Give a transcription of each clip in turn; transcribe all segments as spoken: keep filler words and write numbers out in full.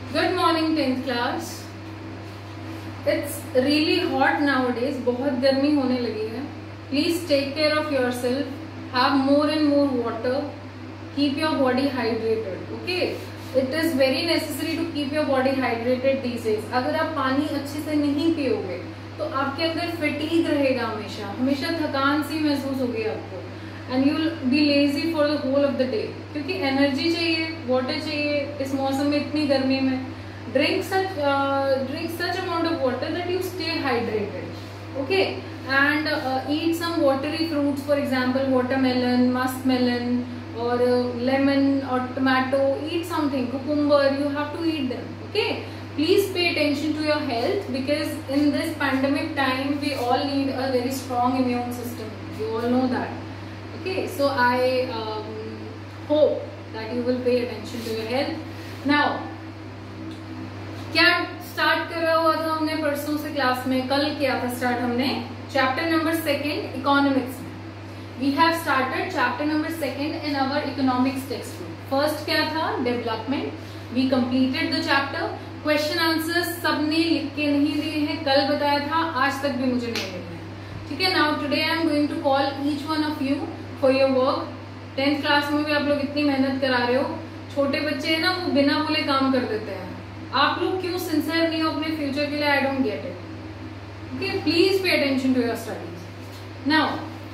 Good morning tenth class. It's really hot nowadays. बहुत गर्मी होने लगी है. Please take care of yourself. Have more and more water. Keep your body hydrated. Okay. It is very necessary to keep your body hydrated these days. अगर आप पानी अच्छे से नहीं पियोगे तो आपके अंदर fatigue रहेगा हमेशा हमेशा थकान सी महसूस होगी आपको. And you will be lazy for the whole of the day. क्योंकि एनर्जी चाहिए, वाटर चाहिए इस मौसम में, इतनी गर्मी में. Drink such uh, drink such amount of water that you stay hydrated. Okay, and uh, eat some watery fruits. For example, watermelon, muskmelon, or uh, lemon or tomato. Eat something, cucumber. You have to eat them. Okay. Please pay attention to your health because in this pandemic time we all need a very strong immune system. You all know that. Okay, so I um, hope that you will pay attention to your health. Now, क्या start करा हुआ था हमने परसों से class में? कल किया था स्टार्ट हमने चैप्टर नंबर सेकेंड इकोनॉमिक्स में. We have started chapter number second in our economics text book. First क्या था? Development. We completed the chapter. Question answers सबने लिख के नहीं दिए हैं, कल बताया था, आज तक भी मुझे नहीं मिले हैं. ठीक है. Now today I am going to call each one of you for your work. Tenth class में भी आप लोग इतनी मेहनत करा रहे हो. छोटे बच्चे है ना, वो बिना बोले काम कर देते हैं. आप लोग क्यों सिंसियर नहीं हो अपने फ्यूचर के लिए? I don't get it. Okay, please pay attention to your studies. Now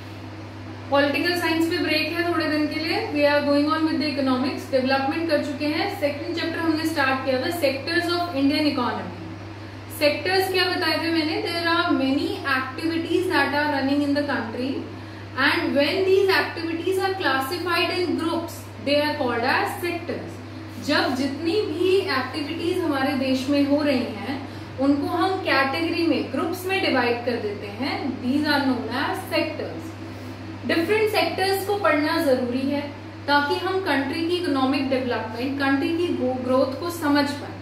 political science पे ब्रेक है थोड़े दिन के लिए. We are going on with the economics. Development कर चुके हैं. सेकंड चैप्टर हमने स्टार्ट किया था, sectors of Indian economy. Sectors क्या बताए थे मैंने? There are many activities that are running in the country and when these activities are classified in groups they are called as sectors. जब जितनी भी एक्टिविटीज हमारे देश में हो रही हैं उनको हम कैटेगरी में, ग्रुप्स में डिवाइड कर देते हैं. these are known as sectors. Different sectors को पढ़ना जरूरी है ताकि हम कंट्री की इकोनॉमिक डेवलपमेंट, कंट्री की ग्रोथ को समझ पाए.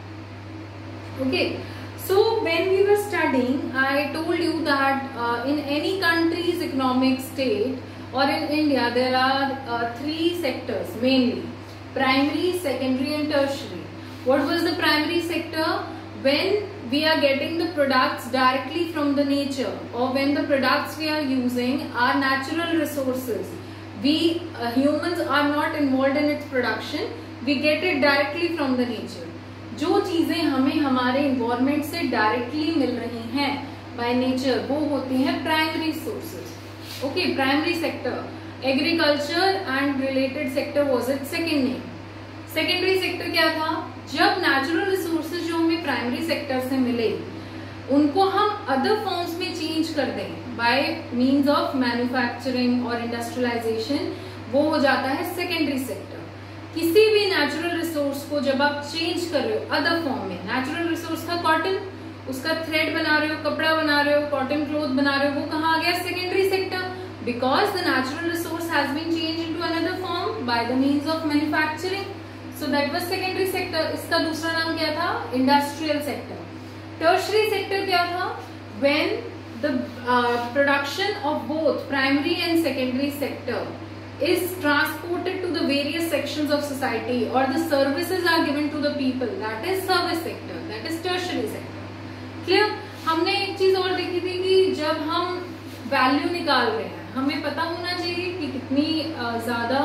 Okay. So when we were studying, I told you that uh, in any country's economic state or in India there are uh, three sectors mainly: primary, secondary and tertiary. What was the primary sector? When we are getting the products directly from the nature, or when the products we are using are natural resources. We uh, humans are not involved in its production. We get it directly from the nature. जो चीजें हमें हमारे environment से directly मिल रही हैं by nature, वो होती हैं primary sources. Okay, primary sector. Agriculture and related sector was it second name. Secondary sector क्या था? जब नेचुरल रिसोर्सेज जो हमें प्राइमरी सेक्टर से मिले उनको हम अदर फॉर्म्स में चेंज कर दें बाय मीन्स ऑफ मैन्युफैक्चरिंग और इंडस्ट्रियलाइजेशन, वो हो जाता है सेकेंडरी सेक्टर. किसी भी नेचुरल रिसोर्स को जब आप चेंज कर रहे हो अदर फॉर्म में, नेचुरल रिसोर्स था कॉटन, उसका थ्रेड बना रहे हो, कपड़ा बना रहे हो, कॉटन क्लोथ बना रहे हो, वो कहाँ आ गया? Secondary sector. Because the natural resource has been change into another form by the means of manufacturing. So that was secondary sector. इसका दूसरा नाम क्या था? Industrial sector. टर्शरी सेक्टर क्या था? When the production of both primary and secondary sector is transported to the various sections of society or the services are given to the people, that is service sector, that is tertiary sector. Clear? हमने एक चीज और देखी थी कि जब हम value निकाल रहे हैं हमें पता होना चाहिए कि कितनी ज्यादा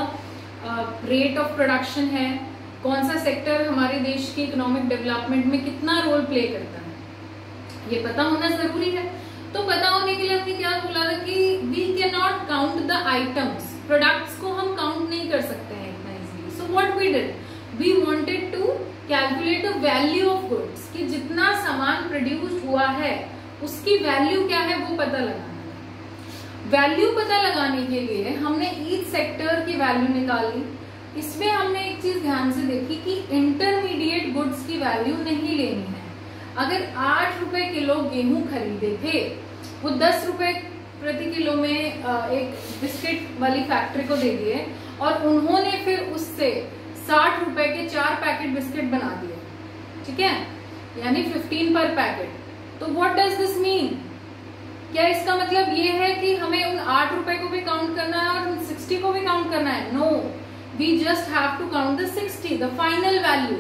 रेट ऑफ प्रोडक्शन है, कौन सा सेक्टर हमारे देश की इकोनॉमिक डेवलपमेंट में कितना रोल प्ले करता है, ये पता होना जरूरी है. तो पता होने के लिए हमने क्या बोला था कि we can not count the items. Products को हम काउंट नहीं कर सकते हैं इतना easily. So what we did, we wanted to calculate the value of goods, कि जितना सामान प्रोड्यूस हुआ है उसकी वैल्यू क्या है वो पता लगाना है. वैल्यू पता लगाने के लिए हमने ईच सेक्टर की वैल्यू निकाली. इसमें हमने एक चीज ध्यान से देखी कि इंटरमीडिएट गुड्स की वैल्यू नहीं लेनी है. अगर आठ रुपए किलो गेहूं खरीदे थे, वो दस रुपए प्रति किलो में एक बिस्किट वाली फैक्ट्री को दे दिए और उन्होंने फिर उससे साठ रुपए के चार पैकेट बिस्किट बना दिए. ठीक है, यानी फिफ्टीन पर पैकेट. तो व्हाट डज दिस मीन? क्या इसका मतलब ये है कि हमें उन आठ रुपए को भी काउंट करना है और उन सिक्सटी को भी काउंट करना है? No, we just have to count the sixty, the final value.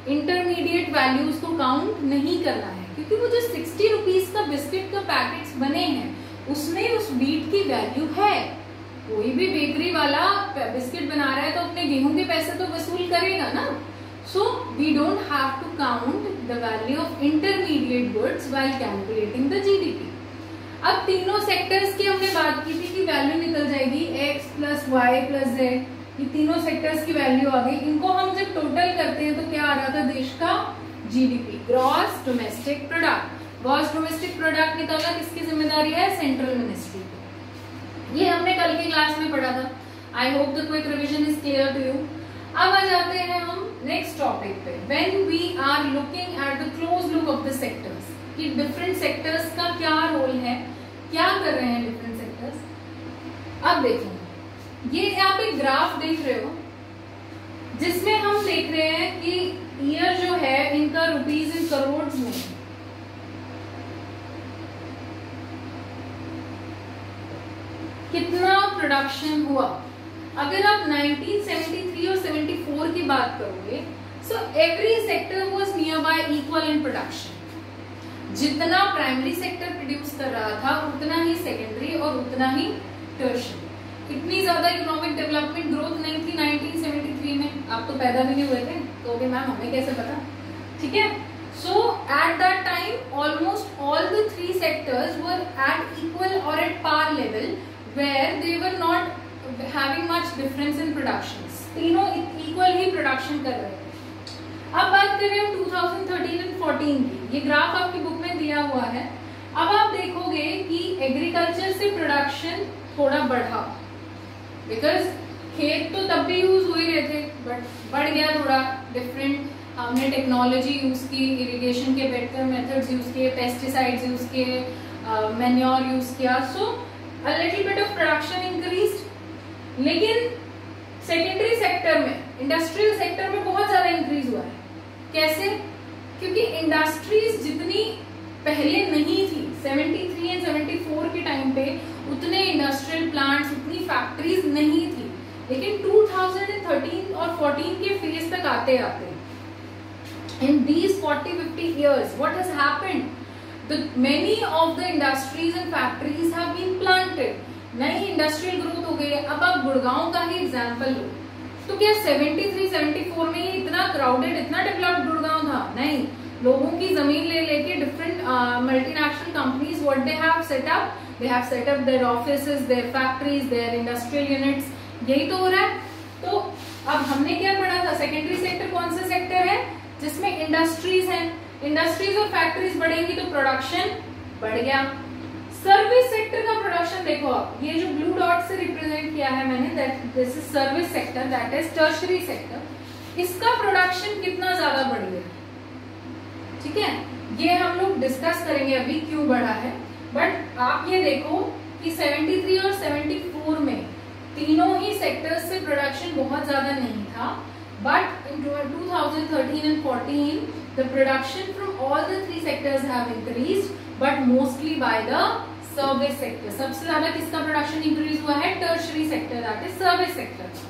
Intermediate values को काउंट नहीं करना है, क्योंकि वो जो सिक्सटी रुपीज का बिस्किट का पैकेट्स बने हैं उसमें उस व्हीट की वैल्यू है। कोई भी बेकरी वाला बिस्किट बना रहा है तो अपने गेहूं के पैसे तो वसूल करेगा ना। So we don't have to count the value of intermediate goods while calculating the GDP. अब तीनों सेक्टर्स की हमने बात की थी कि वैल्यू निकल जाएगी x plus y plus z, ये तीनों सेक्टर्स की वैल्यू आ गई। इनको हम जब टोटल करते हैं तो क्या आ रहा था देश का GDP, gross domestic product. Gross domestic product निकालना किसकी जिम्मेदारी है? सेंट्रल मिनिस्ट्री की। ये हमने कल की क्लास में पढ़ा था। I hope the quick revision is clear to you. अब आ जाते हैं हम नेक्स्ट टॉपिक पे। When we are looking at the close look of the sectors, कि डिफरेंट सेक्टर्स का क्या रोल है, क्या कर रहे हैं डिफरेंट सेक्टर्स। अब देखो, ये आप एक ग्राफ देख रहे हो जिसमें हम देख रहे हैं कि ईयर जो है इनका रुपीज इन करोड़ में, कितना प्रोडक्शन हुआ। अगर आप नाइनटीन सेवेंटी थ्री और सेवेंटी फोर की बात करोगे, so every sector was near by equal in production. जितना प्राइमरी सेक्टर प्रोड्यूस कर रहा था उतना ही सेकेंडरी और उतना ही टर्शियरी। इतनी ज्यादा इकोनॉमिक डेवलपमेंट ग्रोथ नहीं थी नाइनटीन सेवेंटी थ्री में, आप तो पैदा भी नहीं हुए थे, तो भी मैम हमें कैसे पता, ठीक है। So at that time almost all the three sectors were at equal और at par level where they were not having much difference in production. तीनों इक्वल ही प्रोडक्शन कर रहे थे। अब बात करें हम two thousand thirteen and fourteen की। ये ग्राफ आपकी बुक में दिया हुआ है। अब आप देखोगे कि एग्रीकल्चर से प्रोडक्शन थोड़ा बढ़ा, बिकॉज खेत तो तब भी यूज हो ही रहे थे, बट बढ़ गया थोड़ा। डिफरेंट हमने टेक्नोलॉजी यूज की, इरिगेशन के बेटर मेथड्स यूज किए, पेस्टिसाइड्स यूज किए, मैन्योर यूज किया, so a little bit of production increased. लेकिन सेकेंडरी सेक्टर में, इंडस्ट्रियल सेक्टर में बहुत ज्यादा इंक्रीज हुआ है। कैसे? क्योंकि इंडस्ट्रीज जितनी पहले नहीं थी, seventy three and seventy four के टाइम पे उतने इंडस्ट्रियल प्लांट्स, उतनी फैक्ट्रीज नहीं थी। लेकिन टू थाउजेंड थर्टीन और फोर्टीन के फेज तक आते आते in these forty fifty years what has happened, the many of the industries and factories have been planted. नई इंडस्ट्रियल ग्रोथ हो गई है। अब आप गुड़गांव का ही एग्जाम्पल लो, तो क्या सेवेंटी थ्री सेवेंटी फोर में ही इतना क्राउडेड, इतना डेवलप्ड गुड़गांव था? नहीं। लोगों की जमीन ले लेके different multinational companies what they have set up, they have set up their offices, their factories, their industrial units. यही तो हो रहा है। तो अब हमने क्या पढ़ा था? सेकेंडरी सेक्टर कौन सा सेक्टर है? जिसमें इंडस्ट्रीज हैं। इंडस्ट्रीज और फैक्ट्रीज बढ़ेंगी तो प्रोडक्शन बढ़ गया। सर्विस सेक्टर का प्रोडक्शन देखो आप, ये जो ब्लू डॉट से रिप्रेजेंट किया है मैंने, that this is service sector, that is tertiary sector. इसका प्रोडक्शन कितना ज्यादा बढ़ गया, ठीक है। ये हम लोग डिस्कस करेंगे अभी क्यों बढ़ा है। बट आप ये देखो कि सेवेंटी थ्री और सेवेंटी फोर में तीनों ही सेक्टर्स से प्रोडक्शन बहुत ज्यादा नहीं था, but in two thousand thirteen and fourteen the production from all the three sectors have increased, but mostly by the service sector. सबसे ज्यादा किसका प्रोडक्शन इंक्रीज हुआ है? Tertiary sector, that is service sector.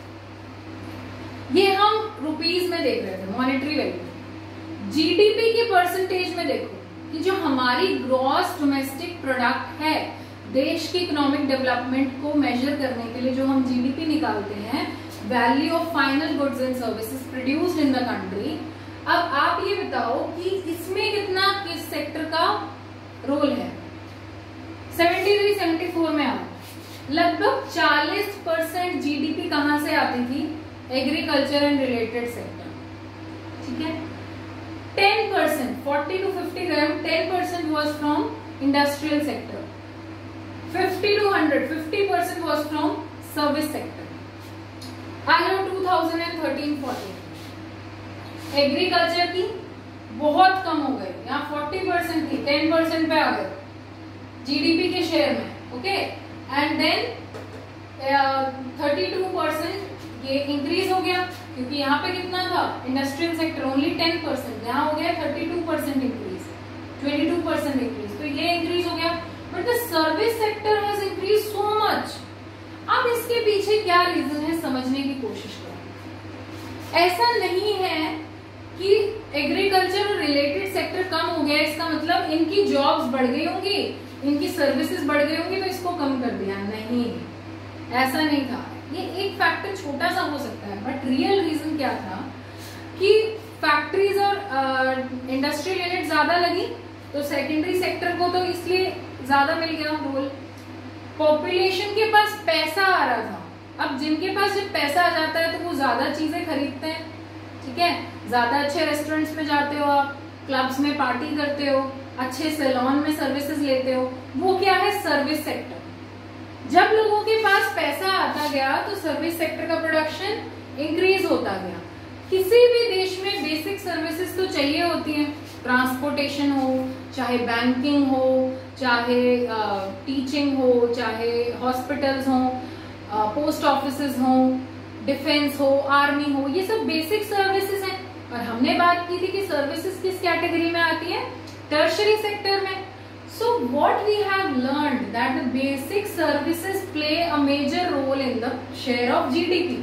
ये हम रुपीज में देख रहे थे, मॉनेटरी वैल्यू। जीडीपी की परसेंटेज में देखो कि जो हमारी ग्रॉस डोमेस्टिक प्रोडक्ट है, देश की इकोनॉमिक डेवलपमेंट को मेजर करने के लिए जो हम जीडीपी निकालते हैं, value of final goods and services produced in the country. अब आप ये बताओ कि इसमें कितना किस सेक्टर का रोल है? सेवेंटी थ्री सेवेंटी फोर में आप लगभग चालीस परसेंट जीडीपी कहां से आती थी? एग्रीकल्चर एंड रिलेटेड सेक्टर, ठीक है। Ten percent, forty to fifty gram, ten percent was from industrial sector, fifty to hundred, fifty percent was from service sector. आ जाओ two thousand thirteen fourteen, agriculture की बहुत कम हो गई, यहाँ फोर्टी परसेंट थी, टेन परसेंट पे आ गए जीडीपी के शेयर में, okay. And then thirty two percent ये इंक्रीज हो गया, क्योंकि यहाँ पे कितना था? Industrial sector only ten percent, यहाँ हो गया thirty two percent increase, twenty two percent increase, तो ये इंक्रीज हो गया। But the service sector has increase so much. अब इसके पीछे क्या रीजन है समझने की कोशिश करो। ऐसा नहीं है कि एग्रीकल्चर और रिलेटेड सेक्टर कम हो गया, इसका मतलब इनकी जॉब्स बढ़ गई होंगी, इनकी सर्विसेज बढ़ गई होंगी, तो इसको कम कर दिया। नहीं, ऐसा नहीं था। ये एक फैक्टर छोटा सा हो सकता है, बट रियल रीजन क्या था कि फैक्ट्रीज और इंडस्ट्रियल यूनिट ज्यादा लगी, तो सेकेंडरी सेक्टर को तो इसलिए ज्यादा मिल गया रोल। पॉपुलेशन के पास पैसा आ रहा था, अब जिनके पास जब पैसा आ जाता है तो वो ज्यादा चीजें खरीदते हैं, ठीक है, ज्यादा अच्छे रेस्टोरेंट्स में जाते हो आप, क्लब्स में पार्टी करते हो, अच्छे सैलून में सर्विसेज लेते हो, वो क्या है, सर्विस सेक्टर। जब लोगों के पास पैसा आता गया तो सर्विस सेक्टर का प्रोडक्शन इंक्रीज होता गया। किसी भी देश में बेसिक सर्विसेज तो चाहिए होती है, ट्रांसपोर्टेशन हो, चाहे बैंकिंग हो, चाहे टीचिंग हो, चाहे हॉस्पिटल्स हो, पोस्ट ऑफिसेज हो, डिफेंस हो, आर्मी हो, ये सब बेसिक सर्विसेज हैं। और हमने बात की थी कि सर्विसेज किस कैटेगरी में आती है, टर्शरी सेक्टर में। So what we have learned that the basic services play a major role in the share of GDP.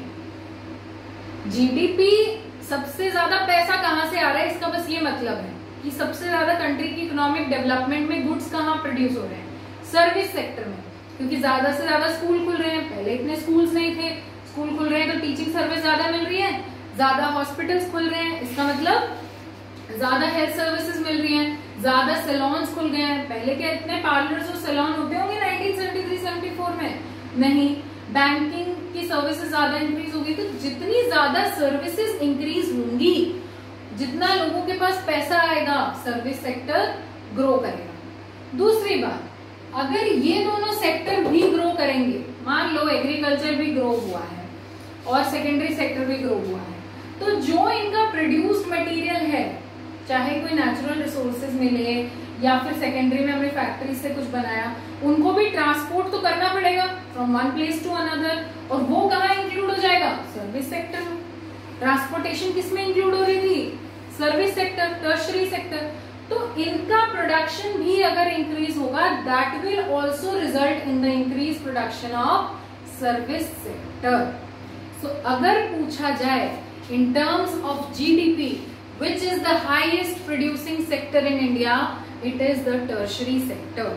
GDP सबसे ज्यादा पैसा कहां से आ रहा है, इसका बस ये मतलब है कि सबसे ज्यादा कंट्री की इकोनॉमिक डेवलपमेंट में गुड्स कहां प्रोड्यूस हो रहे हैं, सर्विस सेक्टर में, क्योंकि ज्यादा से ज्यादा स्कूल खुल रहे हैं, पहले इतने स्कूल्स नहीं थे, स्कूल खुल रहे हैं तो टीचिंग सर्विस ज्यादा मिल रही है, ज्यादा हॉस्पिटल्स खुल रहे हैं, इसका मतलब ज्यादा हेल्थ सर्विसेज मिल रही हैं, ज्यादा सैलून्स खुल गए हैं। पहले क्या इतने पार्लर्स और सैलून होते होंगे nineteen seventy three seventy four में? नहीं। बैंकिंग की सर्विसेज ज्यादा इंक्रीज होगी, तो जितनी ज्यादा सर्विसेज इंक्रीज होंगी, जितना लोगों के पास पैसा आएगा, सर्विस सेक्टर ग्रो करेगा। दूसरी बात, अगर ये दोनों सेक्टर भी ग्रो करेंगे, मान लो एग्रीकल्चर भी ग्रो हुआ है और सेकेंडरी सेक्टर भी ग्रो हुआ है, तो जो इनका प्रोड्यूस्ड मटेरियल है, चाहे कोई नेचुरल रिसोर्सेज मिले या फिर सेकेंडरी में हमने फैक्ट्री से कुछ बनाया, उनको भी ट्रांसपोर्ट तो करना पड़ेगा from one place to another, और वो कहाँ इंक्लूड हो जाएगा, सर्विस सेक्टर में। ट्रांसपोर्टेशन किसमें इंक्लूड हो रही थी, सर्विस सेक्टर, टर्शरी सेक्टर। तो इनका प्रोडक्शन भी अगर इंक्रीज होगा, that will also result in the increase production of service sector. So अगर पूछा जाए in terms of GDP, which is the highest producing sector in India, it is the tertiary sector।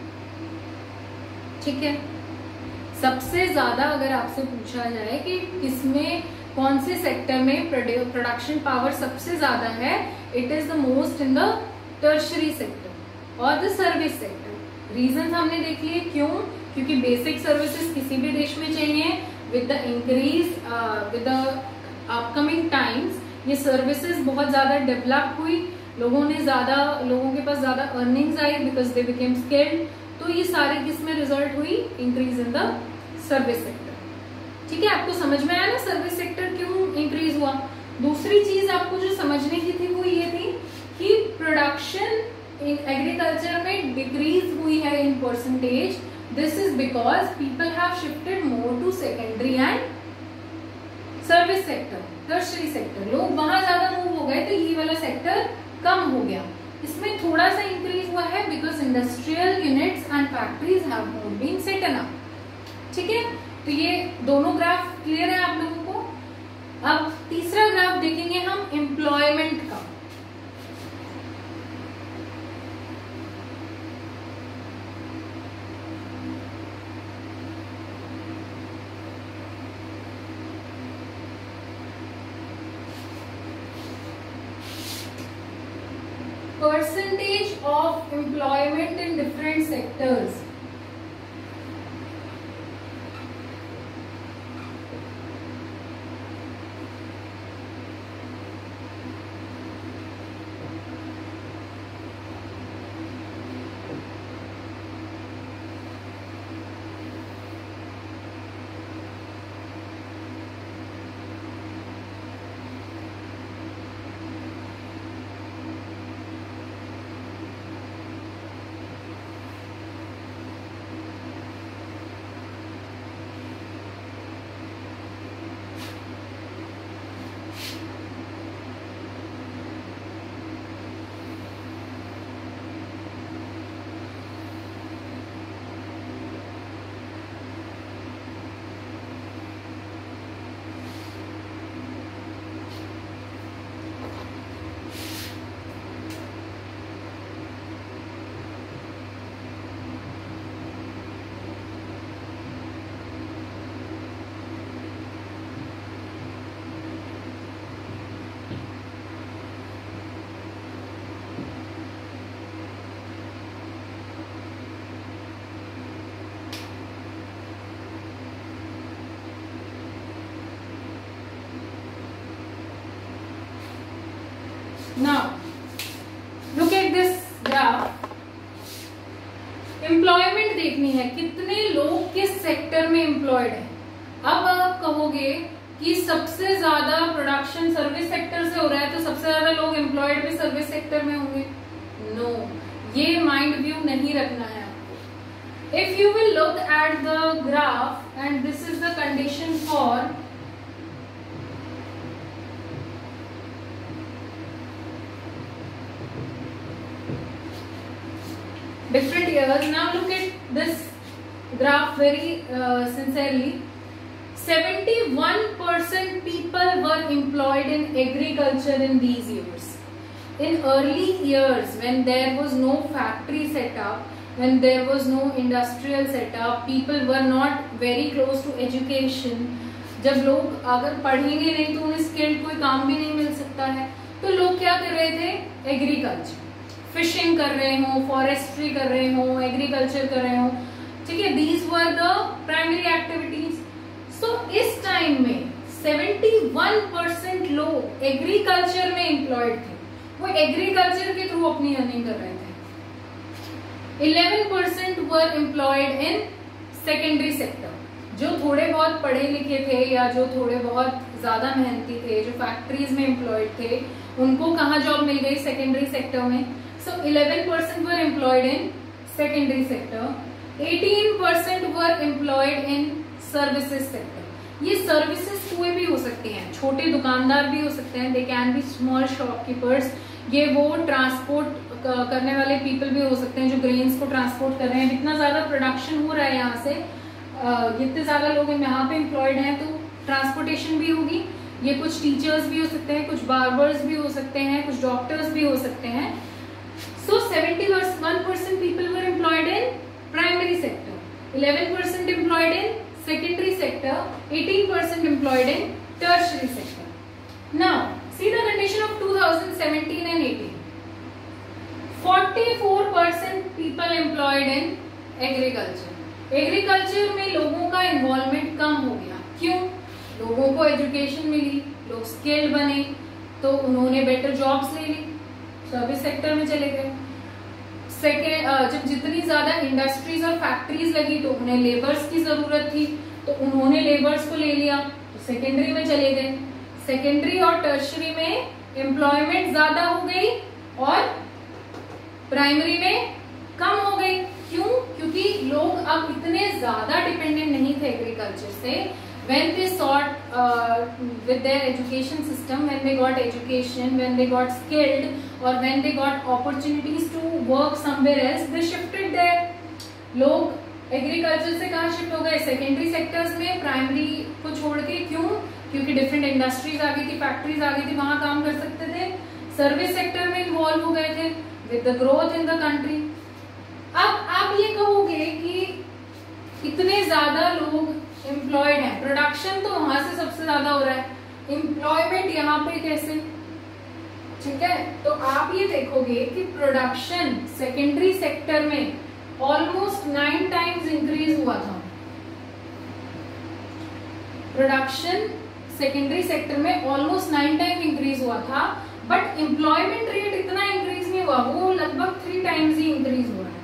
ठीक है, सबसे ज्यादा अगर आपसे पूछा जाए कि किसमें, कौन से सेक्टर में प्रोडक्शन पावर सबसे ज्यादा है, it is the most in the tertiary sector और द सर्विस सेक्टर। रीजन हमने देख लिए, क्यों, क्योंकि बेसिक सर्विसेज किसी भी देश में चाहिए। With the increase with the upcoming times ये सर्विसेज बहुत ज्यादा डेवलप हुई, लोगों ने ज्यादा, लोगों के पास ज्यादा अर्निंग्स आई बिकॉज दे बिकेम स्किल्ड। तो ये सारे किसमें रिजल्ट हुई, increase in the service sector. ठीक है, आपको समझ में आया ना सर्विस सेक्टर क्यों इंक्रीज हुआ। दूसरी चीज आपको जो समझने की थी वो ये थी कि प्रोडक्शन इन एग्रीकल्चर में डिक्रीज हुई है in percentage. This is because people have shifted more to secondary and service sector, tertiary sector. लोग वहां ज्यादा मूव हो गए तो ये वाला सेक्टर कम हो गया। इसमें थोड़ा सा इंक्रीज हुआ है because industrial units and factories have more been setten up. ठीक है, तो ये दोनों ग्राफ क्लियर है आप लोगों को। अब तीसरा ग्राफ देखेंगे हम एम्प्लॉयमेंट का। Percentage of employment in different sectors। Now, look at this graph. Employment देखनी है, कितने लोग किस सेक्टर में एम्प्लॉयड है। अब आप कहोगे कि सबसे ज्यादा प्रोडक्शन सर्विस सेक्टर से हो रहा है, तो सबसे ज्यादा लोग एम्प्लॉयड भी सर्विस सेक्टर में होंगे। नो no, ये माइंड व्यू नहीं रखना है आपको। If you will look at the graph and this is the condition for different years. Now look at this graph very uh, sincerely. seventy-one percent people were employed in agriculture in these years. In early years, when there was no factory setup, when there was no industrial setup, people were not very close to education. जब लोग अगर पढ़ेंगे नहीं तो उन्हें skilled कोई काम भी नहीं मिल सकता है, तो लोग क्या कर रहे थे? एग्रीकल्चर, फिशिंग कर रहे हो, फॉरेस्ट्री कर रहे हो, एग्रीकल्चर कर रहे हो, ठीक है। These were the primary activities. So इस टाइम में इकहत्तर परसेंट लोग एग्रीकल्चर में एम्प्लॉयड थे, वो एग्रीकल्चर के थ्रू अपनी अर्निंग कर रहे थे। Eleven percent were employed in secondary sector, जो थोड़े बहुत पढ़े लिखे थे या जो थोड़े बहुत ज्यादा मेहनती थे, जो फैक्ट्रीज में एम्प्लॉयड थे, उनको कहाँ जॉब मिल गई? सेकेंडरी सेक्टर में। So eleven percent were employed in secondary sector, eighteen percent were employed in services sector. ये सर्विसेज कोई भी हो सकते हैं, छोटे दुकानदार भी हो सकते हैं, they can be small shopkeepers, ये वो ट्रांसपोर्ट करने वाले पीपल भी हो सकते हैं जो ग्रेन्स को ट्रांसपोर्ट कर रहे हैं। इतना ज्यादा प्रोडक्शन हो रहा है यहाँ से, इतने ज्यादा लोग यहाँ पे एम्प्लॉयड हैं, तो ट्रांसपोर्टेशन भी होगी। ये कुछ टीचर्स भी हो सकते हैं, कुछ बार्बर्स भी हो सकते हैं, कुछ डॉक्टर्स भी हो सकते हैं। So seventy-one percent people were employed in primary sector, eleven percent employed in secondary sector, eighteen percent employed in tertiary sector. Now see the condition of two thousand seventeen and eighteen. forty-four percent people employed in agriculture. Agriculture में लोगों का involvement कम हो गया। क्यों? लोगों को education मिली, लोग skilled बने, तो उन्होंने बेटर जॉब्स ले ली, सर्विस सेक्टर में चले गए। सेकेंड, जब जितनी ज्यादा इंडस्ट्रीज और फैक्ट्रीज लगी तो उन्हें लेबर्स की जरूरत थी, तो उन्होंने लेबर्स को ले लिया, तो सेकेंडरी में चले गए। सेकेंडरी और टर्शरी में एम्प्लॉयमेंट ज्यादा हो गई और प्राइमरी में कम हो गई। क्यों? क्योंकि लोग अब इतने ज्यादा डिपेंडेंट नहीं थे एग्रीकल्चर से। When they sought uh, with their education system, when they got education, when they got skilled, or when they got opportunities to work somewhere else, they shifted there. लोग एग्रीकल्चर से कहाँ shift हो गए? Secondary sectors में, primary को छोड़ के। क्यों? क्योंकि डिफरेंट इंडस्ट्रीज आ गई थी, फैक्ट्रीज आ गई थी, वहां काम कर सकते थे। सर्विस सेक्टर में इन्वॉल्व हो गए थे with the growth in the country. अब आप ये कहोगे कि इतने ज्यादा लोग एम्प्लॉयड है, प्रोडक्शन तो वहां से सबसे ज्यादा हो रहा है, एम्प्लॉयमेंट यहाँ पे कैसे? ठीक है, तो आप ये देखोगे कि प्रोडक्शन सेकेंडरी सेक्टर में ऑलमोस्ट नाइन टाइम्स इंक्रीज हुआ था। प्रोडक्शन सेकेंडरी सेक्टर में ऑलमोस्ट नाइन टाइम इंक्रीज हुआ था, बट एम्प्लॉयमेंट रेट इतना इंक्रीज नहीं हुआ, वो लगभग थ्री टाइम्स ही इंक्रीज हुआ है।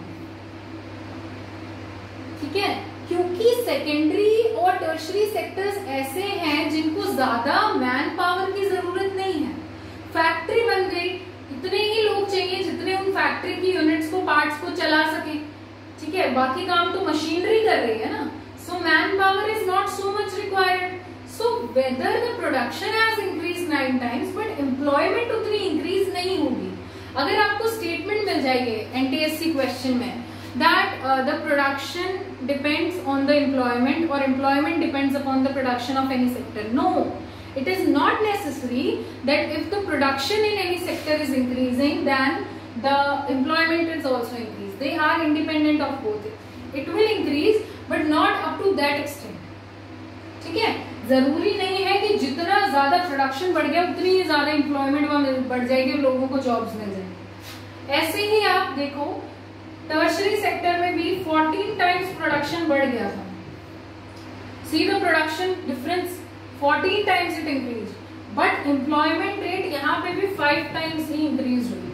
ठीक है, क्योंकि सेकेंडरी और टर्शरी सेक्टर्स ऐसे हैं जिनको ज्यादा मैन पावर की जरूरत नहीं है। फैक्ट्री बन गई, इतने ही लोग चाहिए जितने उन फैक्ट्री की यूनिट्स को, पार्ट्स को चला सके। ठीक है, बाकी काम तो मशीनरी कर रही है ना, so man power is not so much required. So whether the production has increase nine times but employment उतनी इंक्रीज नहीं होगी। अगर आपको स्टेटमेंट मिल जाएगी एनटीएससी क्वेश्चन में that uh, the production depends on the employment or employment depends upon the production of any sector. No, it is not necessary that if the production in any sector is increasing then the employment is also increased. They are independent of both. It will increase but not up to that extent. ठीक है, जरूरी नहीं है कि जितना ज्यादा production बढ़ गया उतनी ही ज्यादा एम्प्लॉयमेंट वहां बढ़ जाएगी, लोगों को जॉब्स मिल जाएंगे। ऐसे ही आप देखो टर्शरी सेक्टर में भी फोर्टीन टाइम्स प्रोडक्शन बढ़ गया था। See the production difference, fourteen times it increase, but employment rate यहाँ पे भी फाइव टाइम्स ही इंक्रीज हुई,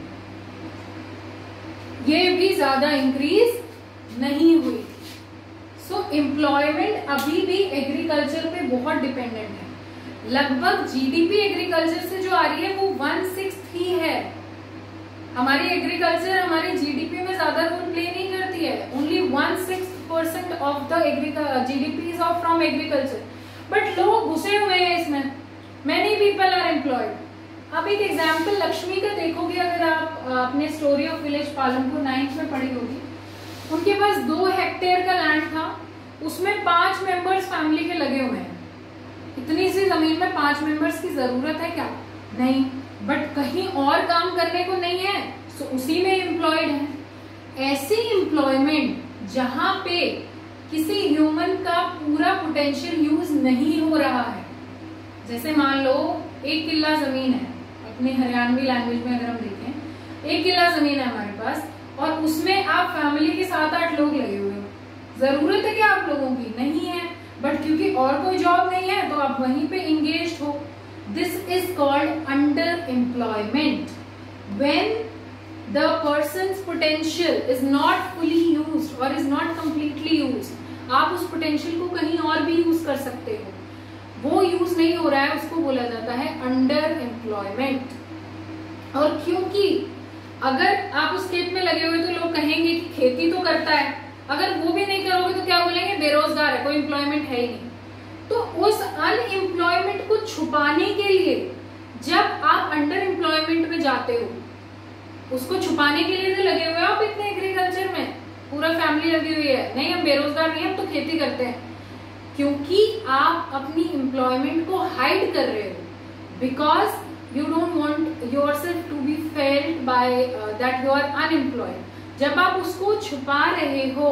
ये भी ज्यादा इंक्रीज नहीं हुई। सो एम्प्लॉयमेंट अभी भी एग्रीकल्चर पे बहुत डिपेंडेंट है। लगभग जीडीपी एग्रीकल्चर से जो आ रही है वो वन सिक्स्थ ही है। हमारी एग्रीकल्चर हमारे जीडीपी में ज्यादा रोल प्ले नहीं करती है, only one six percent of the GDP is of from agriculture, but लोग घुसे हुए हैं इसमें। Many people are employed. अब एक एग्जाम्पल लक्ष्मी का देखोगे, अगर आप अपने story of village Palampur ninth में पढ़ी होगी, उनके पास दो हेक्टेयर का लैंड था, उसमें पांच मेंबर्स फैमिली के लगे हुए हैं। इतनी सी जमीन में पांच मेंबर्स की जरूरत है क्या? नहीं, बट कहीं और काम करने को नहीं है, तो उसी में एम्प्लॉयड है। ऐसी एम्प्लॉयमेंट जहां पे किसी ह्यूमन का पूरा पोटेंशियल यूज नहीं हो रहा है, जैसे मान लो एक किला जमीन है, अपनी हरियाणवी लैंग्वेज में अगर हम देखें, एक किला जमीन है हमारे पास, और उसमें आप फैमिली के सात आठ लोग लगे हुए हो। जरूरत है क्या आप लोगों की? नहीं है, बट क्योंकि और कोई जॉब नहीं है तो आप वहीं पे इंगेज्ड हो। This is called under employment, when the person's potential is not fully used और इज नॉट कंप्लीटली यूज्ड। आप उस पोटेंशियल को कहीं और भी यूज कर सकते हो, वो यूज नहीं हो रहा है, उसको बोला जाता है अंडर एम्प्लॉयमेंट। और क्योंकि अगर आप उस खेत में लगे हुए तो लोग कहेंगे कि खेती तो करता है, अगर वो भी नहीं करोगे तो क्या बोलेंगे? बेरोजगार है, कोई एम्प्लॉयमेंट है ही नहीं। तो उस अनएम्प्लॉयमेंट को छुपाने के लिए जब आप अंडर एम्प्लॉयमेंट में जाते हो, उसको छुपाने के लिए तो लगे हुए हो आप इतने एग्रीकल्चर में, पूरा फैमिली लगी हुई है, नहीं हम बेरोजगार नहीं, हम तो खेती करते हैं, क्योंकि आप अपनी एम्प्लॉयमेंट को हाइड कर रहे हो, because you don't want yourself to be felt by uh, that you are unemployed। जब आप उसको छुपा रहे हो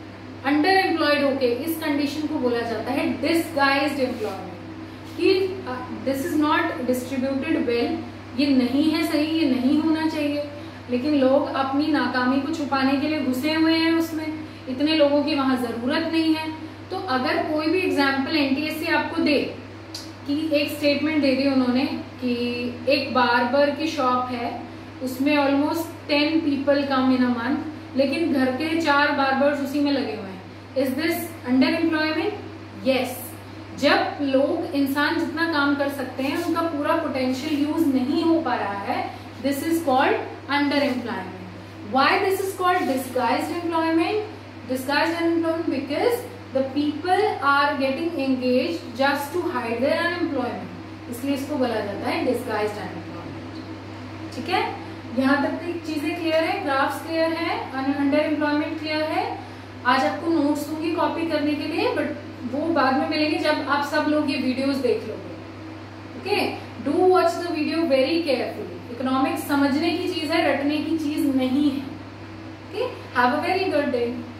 अंडर एम्प्लॉयड होके, इस कंडीशन को बोला जाता है डिसगाइज्ड एम्प्लॉयमेंट, कि this is not distributed well, ये नहीं है सही, ये नहीं होना चाहिए, लेकिन लोग अपनी नाकामी को छुपाने के लिए घुसे हुए हैं उसमें, इतने लोगों की वहां जरूरत नहीं है। तो अगर कोई भी एग्जाम्पल एनटीएससी आपको दे कि एक स्टेटमेंट दे दी उन्होंने कि एक बार्बर की शॉप है, उसमें almost ten people come in a month, लेकिन घर के चार बार्बर्स उसी में लगे हुए हैं, is this under employment? Yes. जब लोग, इंसान जितना काम कर सकते हैं उनका पूरा पोटेंशियल यूज नहीं हो पा रहा है, this is called under employment. Why this is called disguised employment? Disguised employment because the people are getting engaged just to hide their unemployment, इसलिए इसको बोला जाता है disguised unemployment। ठीक है, यहाँ तक की चीजें क्लियर है, ग्राफ्स क्लियर है, अंडर एम्प्लॉयमेंट क्लियर है। आज आपको नोट्स दूंगी कॉपी करने के लिए, बट वो बाद में मिलेंगे जब आप सब लोग ये वीडियोस देख लोगे। Okay, do watch the video very carefully. Economics समझने की चीज है, रटने की चीज नहीं है। Okay, have a very good day.